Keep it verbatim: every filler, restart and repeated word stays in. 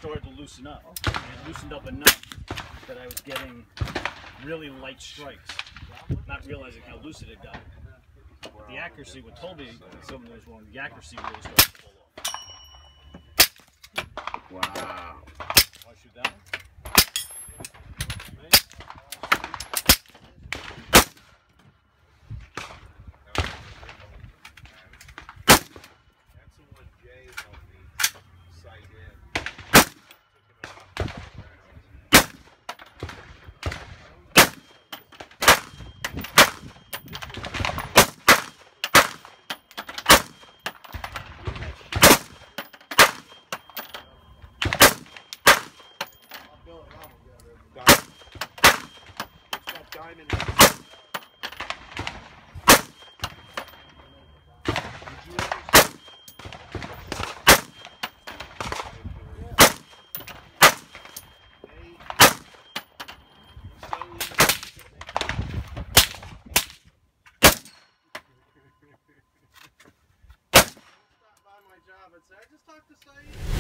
started to loosen up. And it loosened up enough that I was getting really light strikes, not realizing how loose it had got. But the accuracy, what told me something was wrong, the accuracy really started to pull off. Wow. Want to shoot that one? Diamond. Stop by my job and say, I just talked to Saeed.